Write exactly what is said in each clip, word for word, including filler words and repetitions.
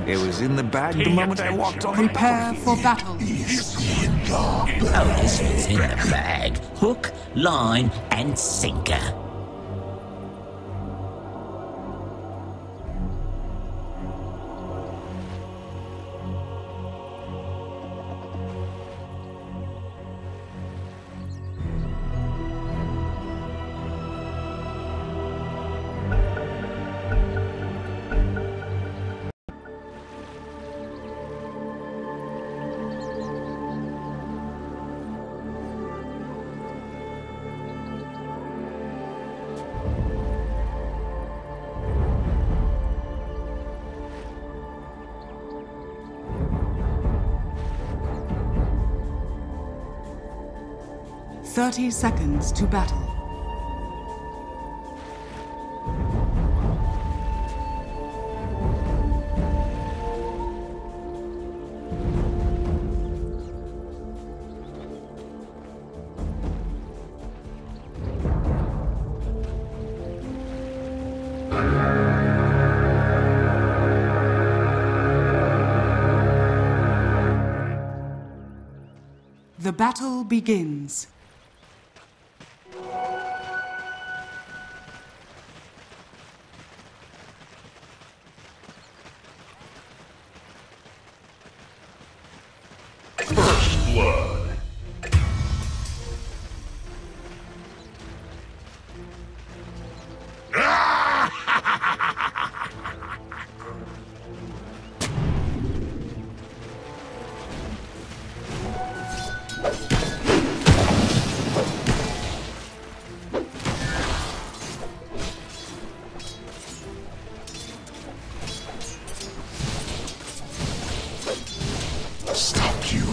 It was in the bag the moment I walked on. Prepare for battle. Oh, this was in the bag. Hook, line, and sinker. Thirty seconds to battle. The battle begins. First blood. Stop you.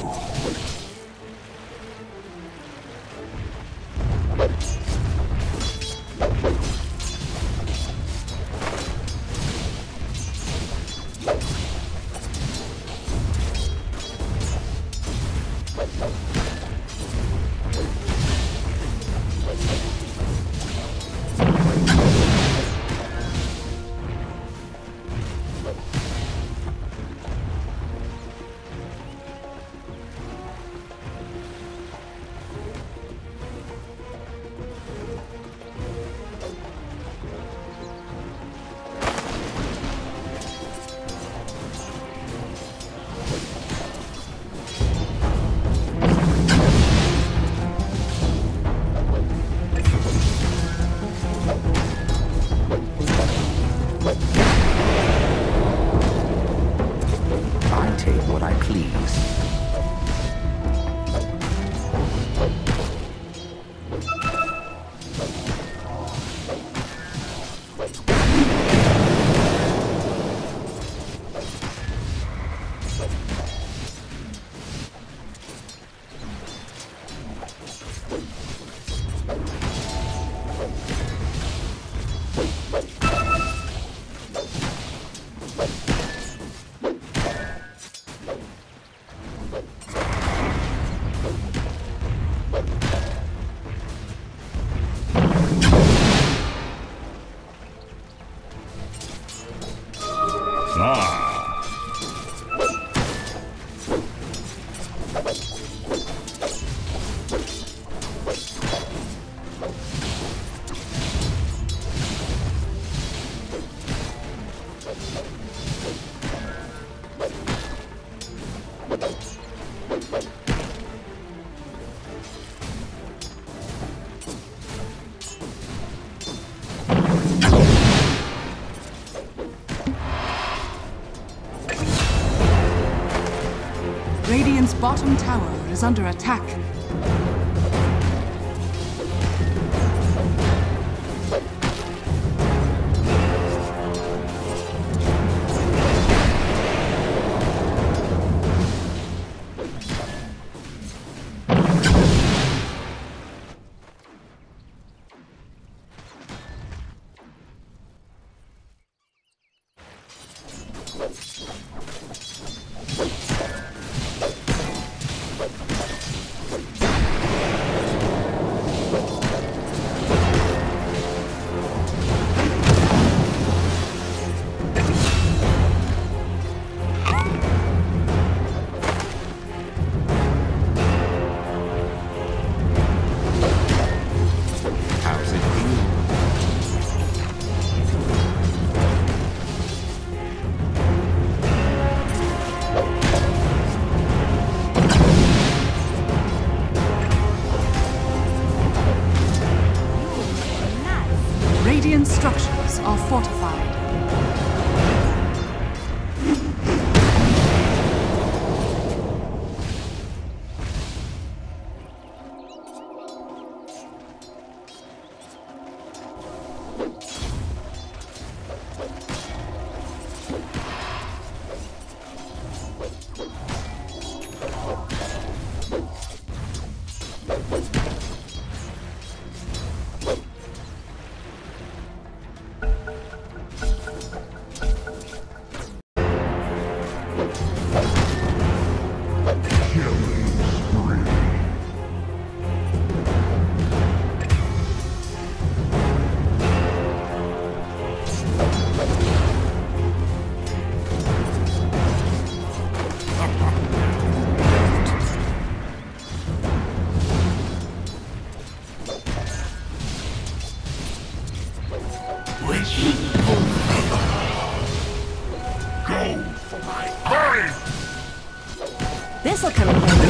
I take what I please. Ah. Radiant's bottom tower is under attack. Radiant structures are fortified. This'll come in handy.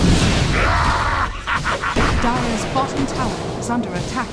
Dire's bottom tower is under attack.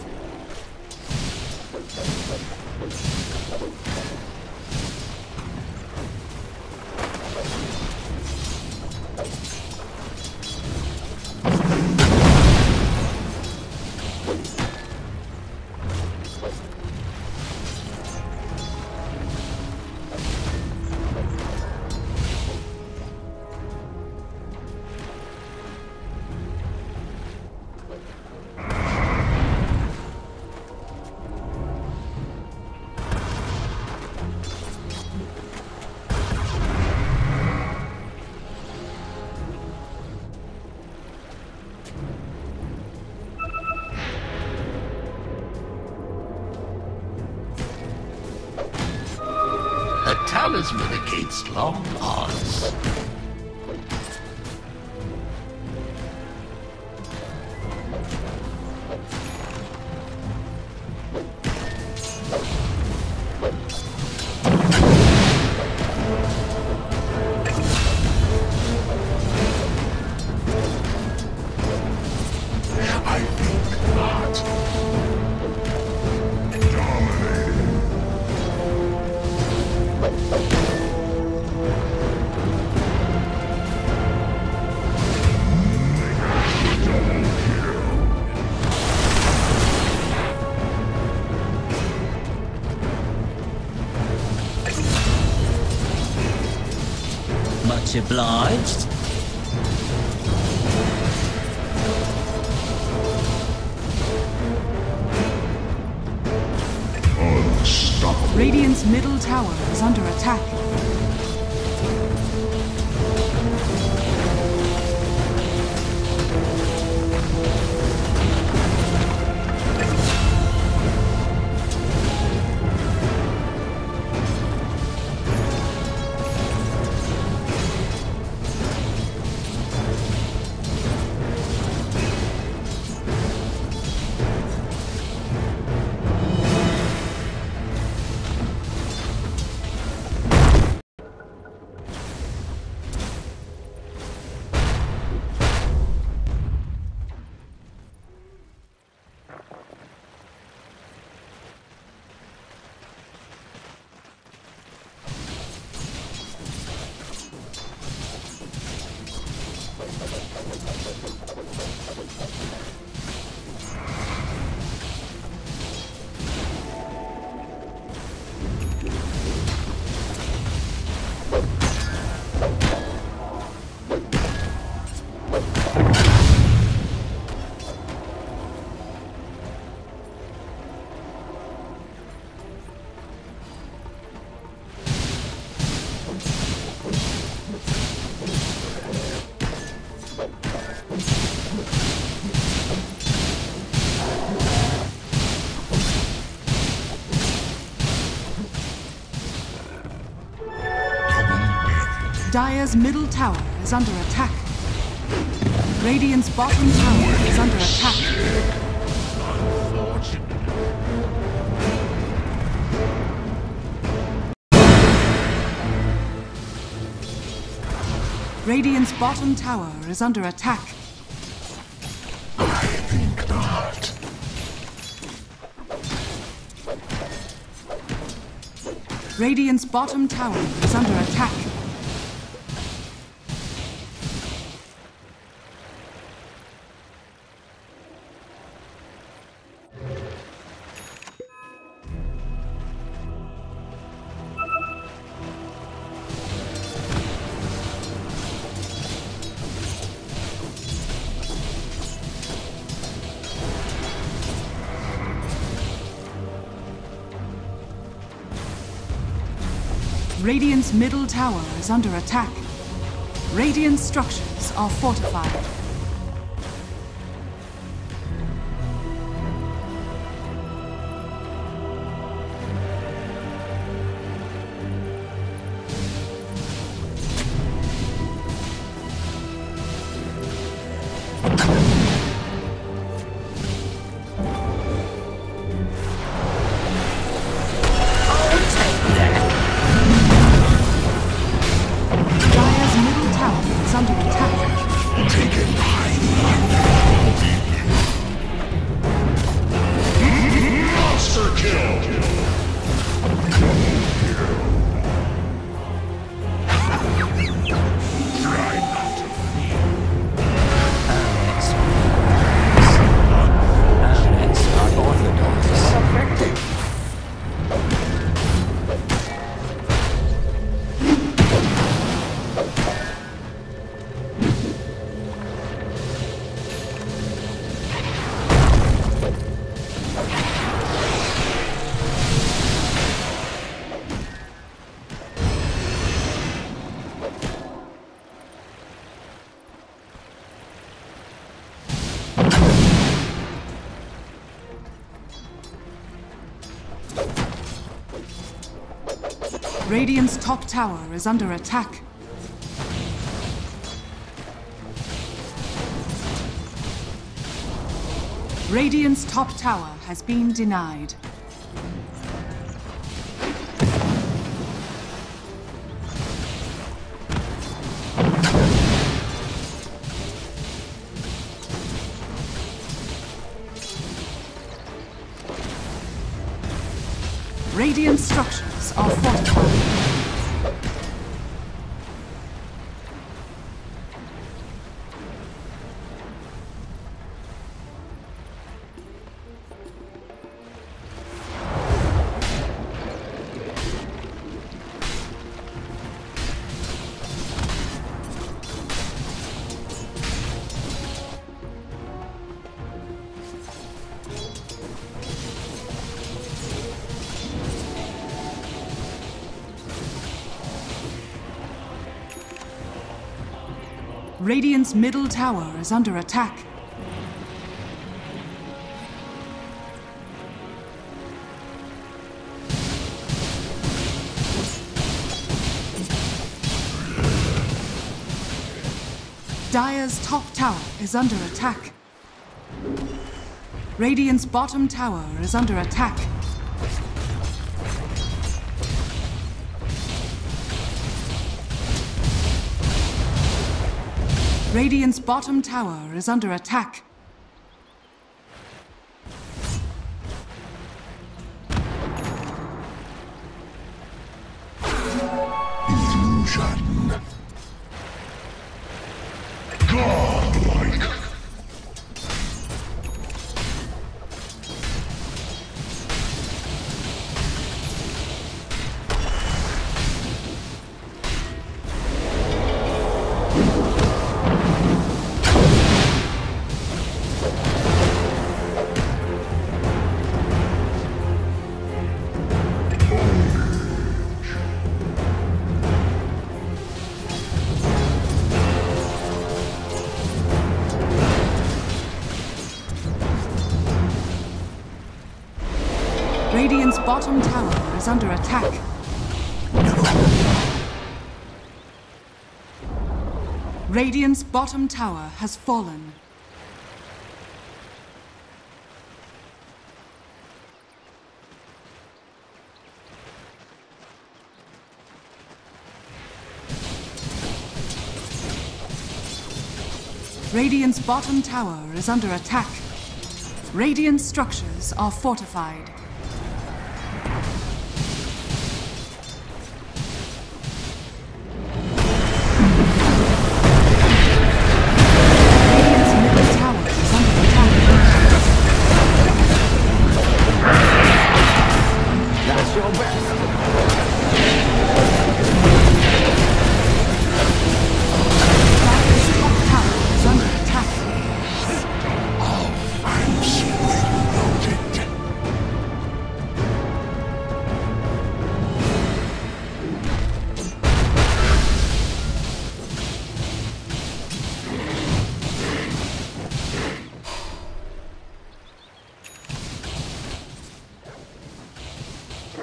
A talisman against long odds. I think not. Dominating. Much obliged. Unstoppable. Radiant's middle tower is under attack. Dire's middle tower is under attack. Radiant's bottom tower is under attack. Radiant's bottom tower is under attack. I think not. Radiant's bottom tower is under attack. Radiant's middle tower is under attack. Radiant structures are fortified. Radiant's top tower is under attack. Radiant's top tower has been denied. Radiant structures are fortified. Radiant's middle tower is under attack. Dire's top tower is under attack. Radiant's bottom tower is under attack. Radiant's bottom tower is under attack. Illusion. Godlike. Radiant's bottom tower is under attack. Radiant's bottom tower has fallen. Radiant's bottom tower is under attack. Radiant structures are fortified.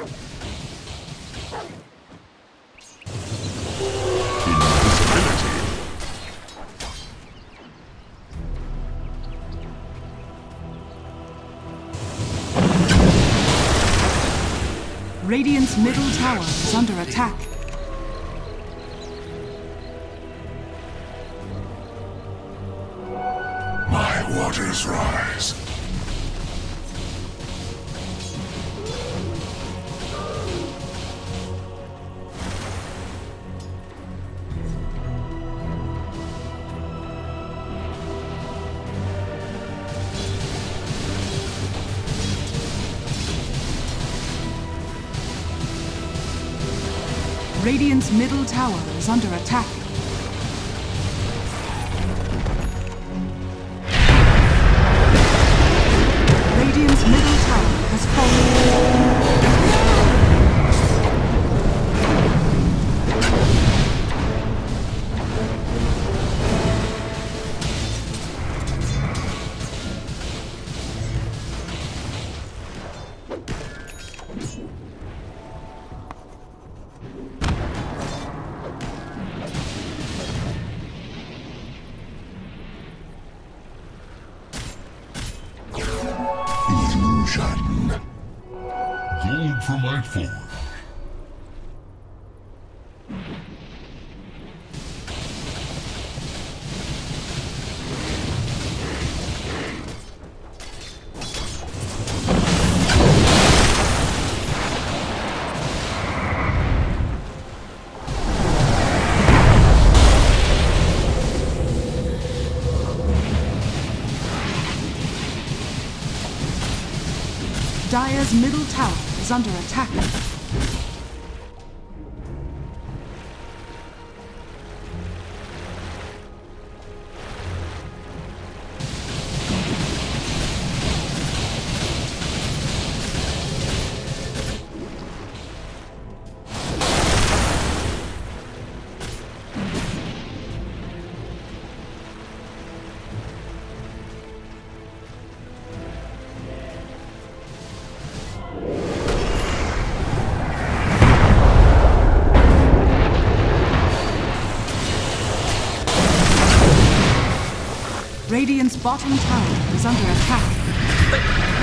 Radiant's middle tower is under attack. My waters rise. Radiant's middle tower is under attack. Radiant's middle tower has fallen. Illusion. Gold for my forge. Dire's middle tower is under attack. Radiant's bottom tower is under attack.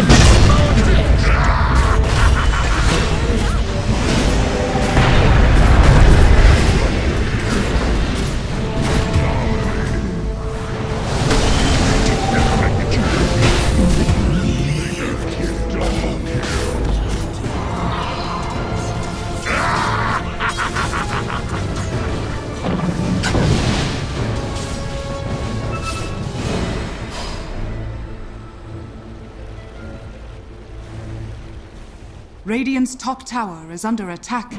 Radiant's top tower is under attack.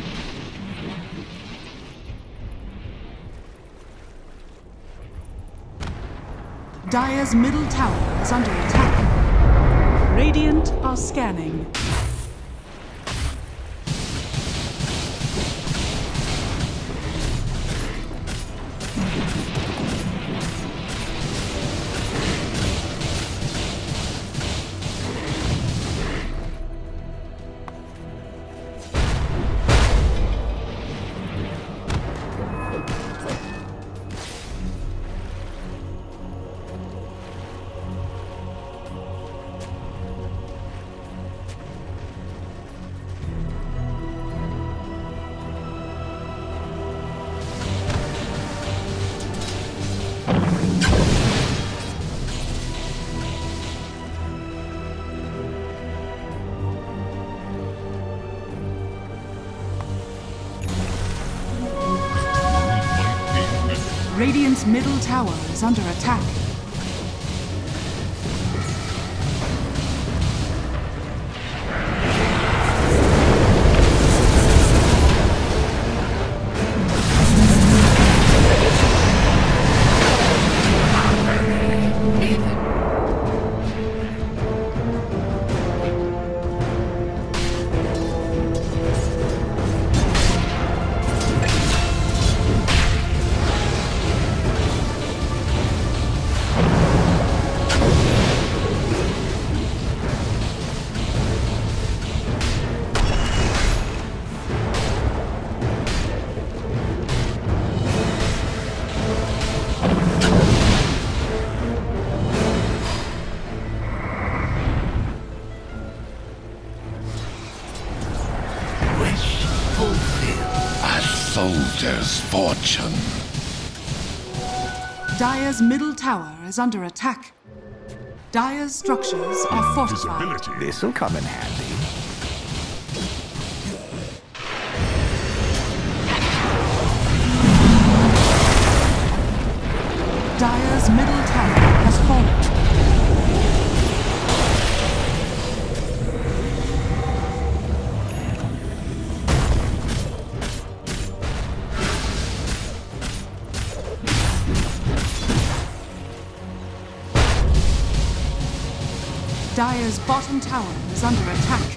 Dire's middle tower is under attack. Radiant are scanning. Radiant's middle tower is under attack. soldier's fortune. Dire's middle tower is under attack. Dire's structures are fortified. This'll come in handy. Dire's middle tower has fallen. Dire's bottom tower is under attack.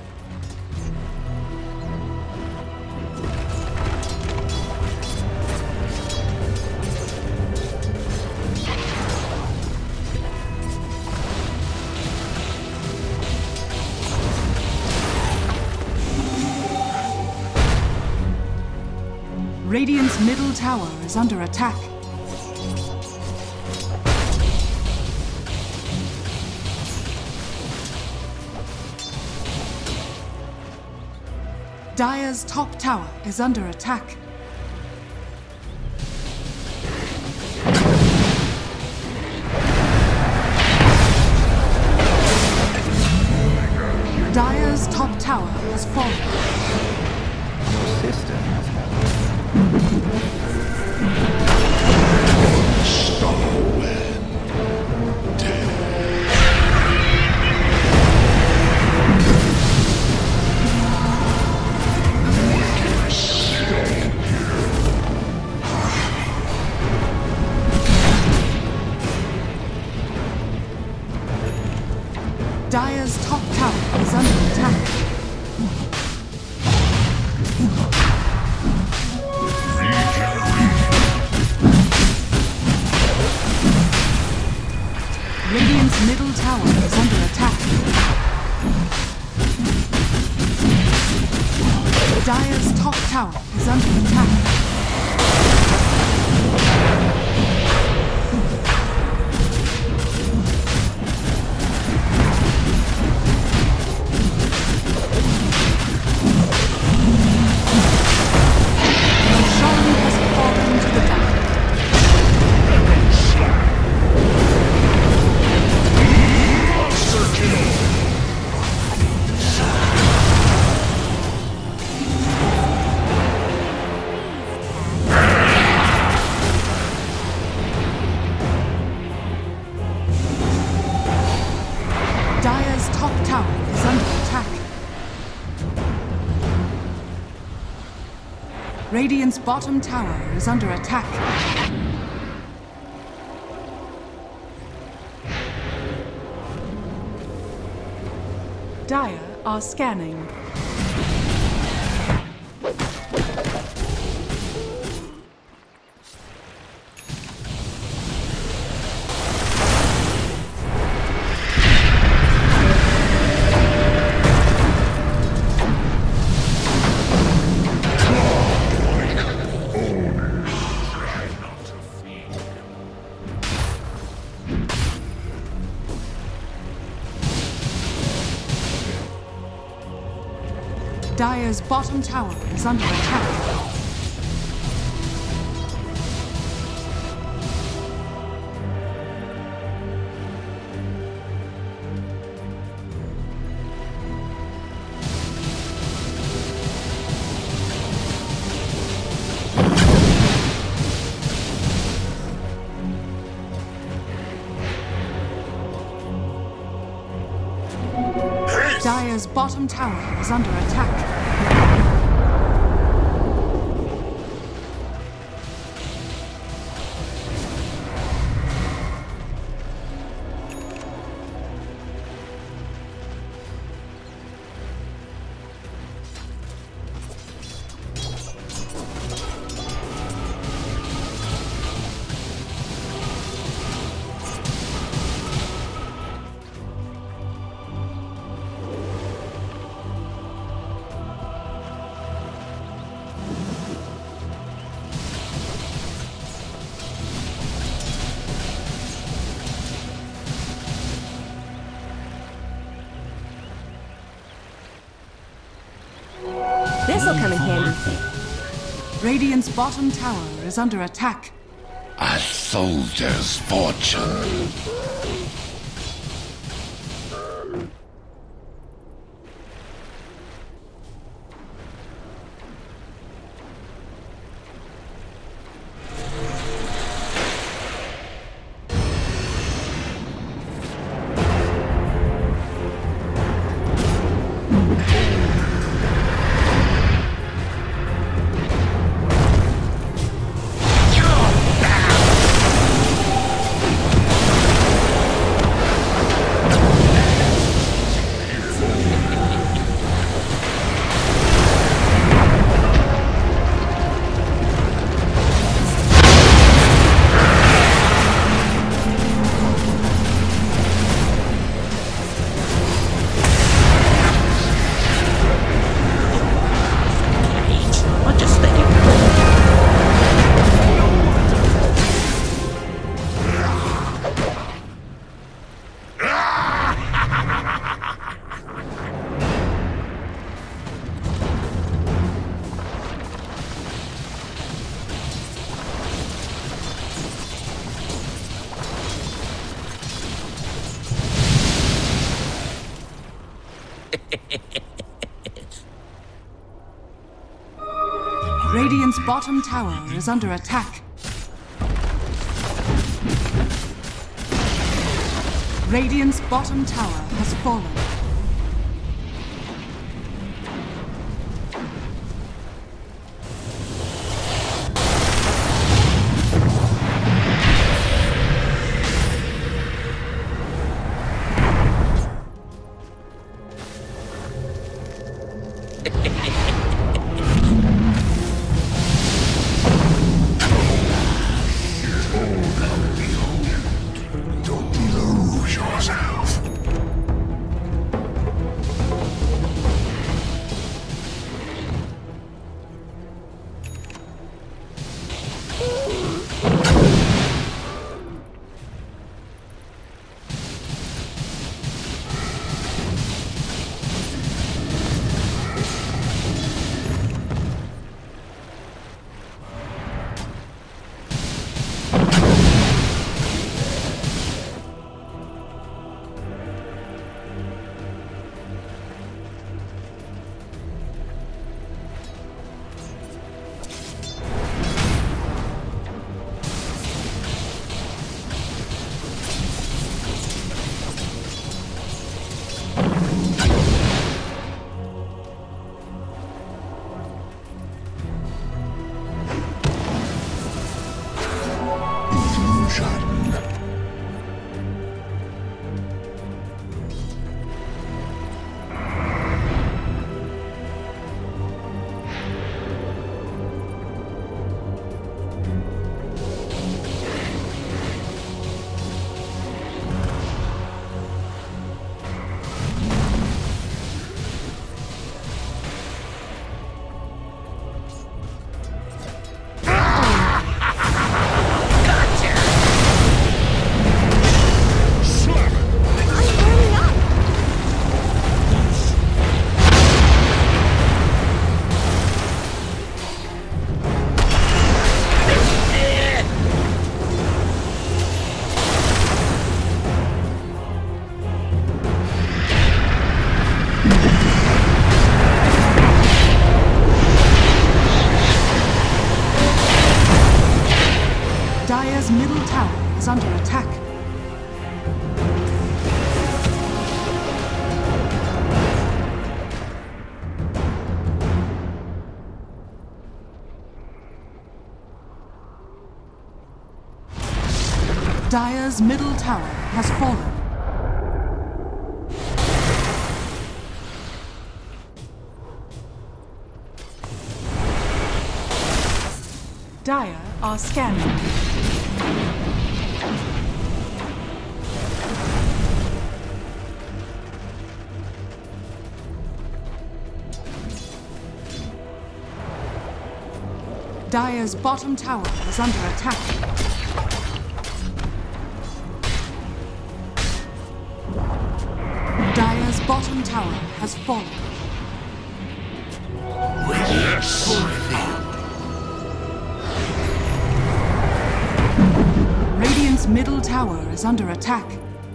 Radiant's middle tower is under attack. Dire's top tower is under attack. Dire's top tower has fallen. Your sister has had Dire's top tower is under attack. Radiant's middle tower is under attack. Dire's top tower is under attack. Dire's top tower is under attack. Radiant's bottom tower is under attack. Dire are scanning. Dire's bottom tower is under attack. Dire's bottom tower is under attack. This'll come in handy. Radiant's bottom tower is under attack. A soldier's fortune. Radiant's bottom tower is under attack. Radiant's bottom tower has fallen. Dire's middle tower is under attack. Dire's middle tower has fallen. Dire are scanning. Dire's bottom tower is under attack. Dire's bottom tower has fallen. Will ye fulfill middle tower is under attack.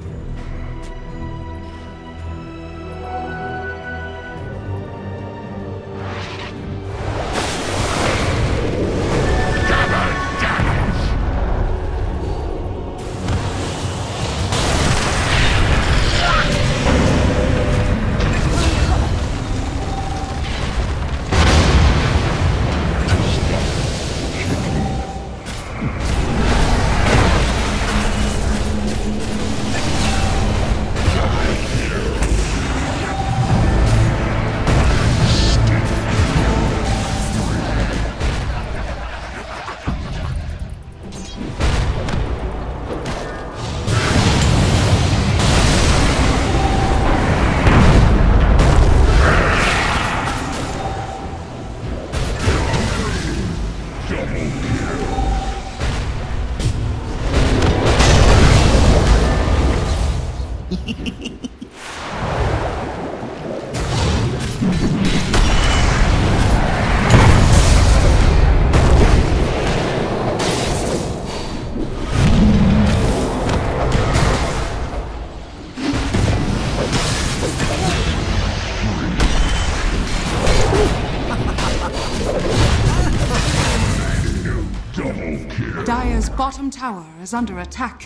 Dire's bottom tower is under attack.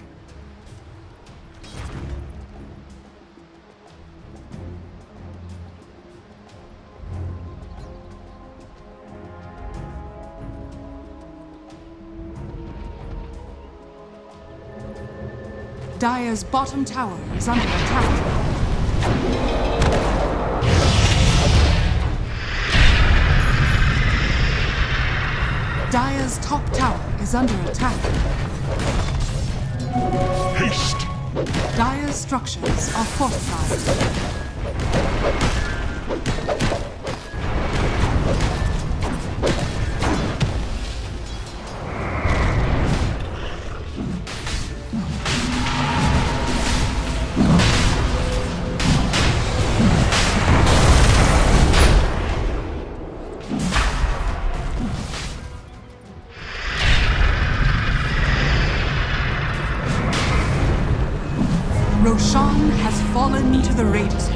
Dire's bottom tower is under attack. Dire's top tower is under attack. Haste! Dire's structures are fortified. Roshan has fallen to the Radiant.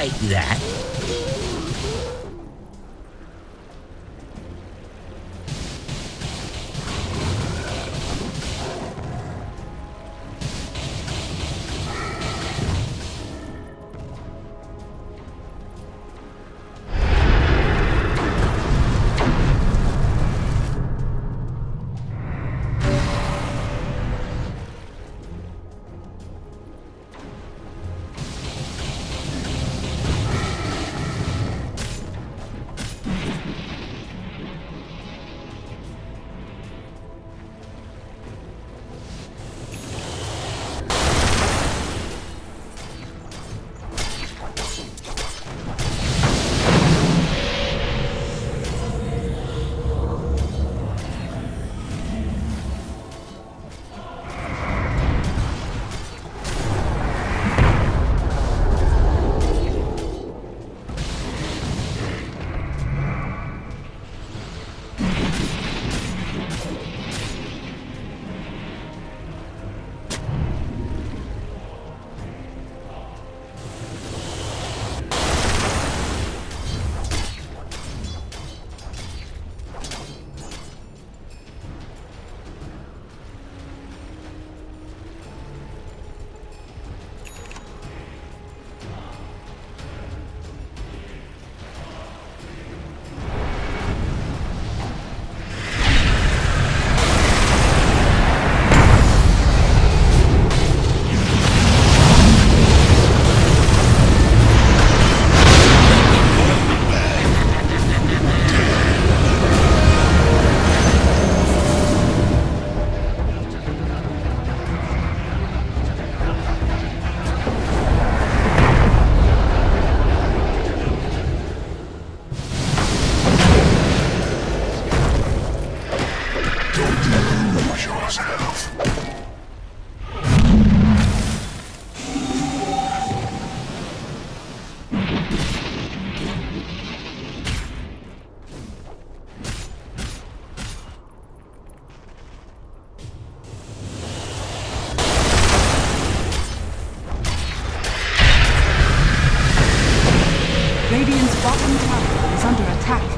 take that. Radiant's bottom tower is under attack.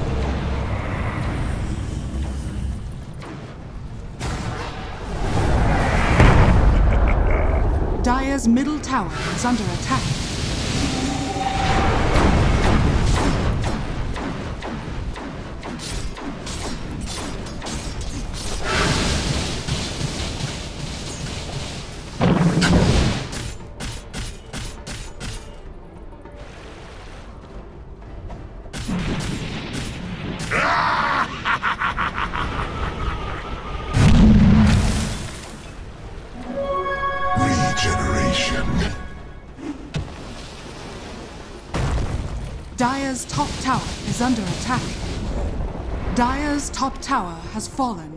Dire's middle tower is under attack. Dire's top tower is under attack. Dire's top tower has fallen.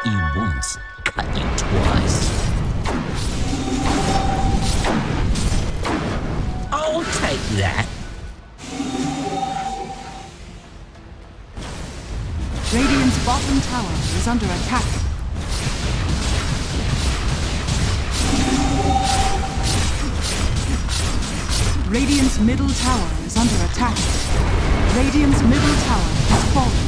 Cut you once, cut you twice. I'll take that. Radiant's bottom tower is under attack. Radiant's middle tower is under attack. Radiant's middle tower has fallen.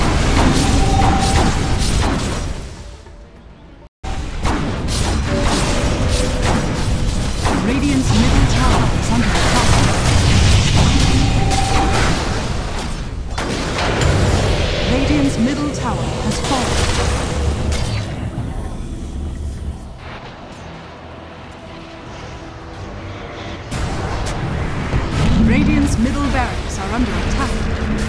Radiant's middle tower is under attack. Radiant's middle tower has fallen. Radiant's middle barracks are under attack.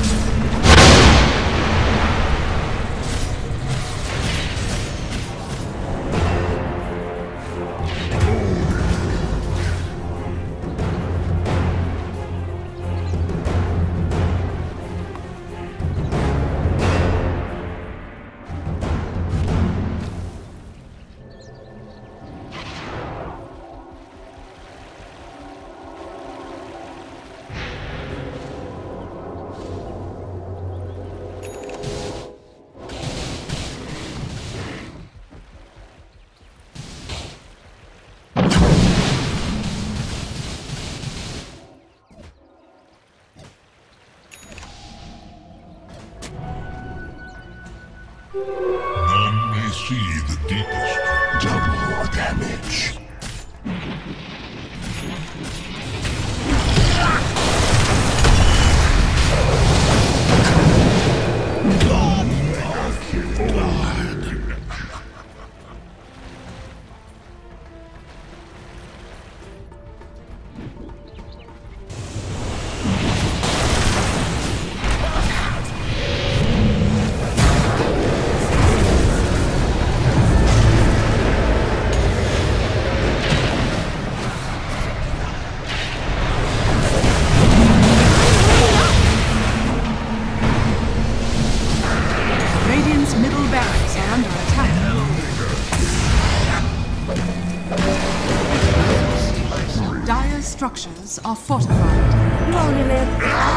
None may see the deepest. Double damage. Structures are fortified. You only live.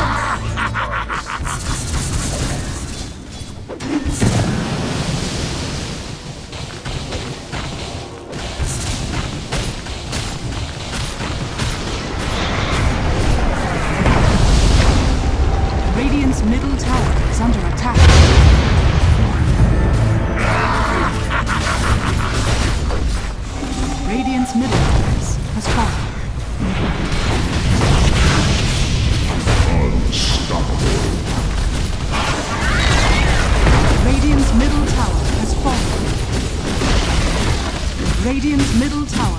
Radiant's middle tower is under attack. Radiant's middle barracks has fallen. Unstoppable. Radiant's middle tower has fallen. Radiant's middle tower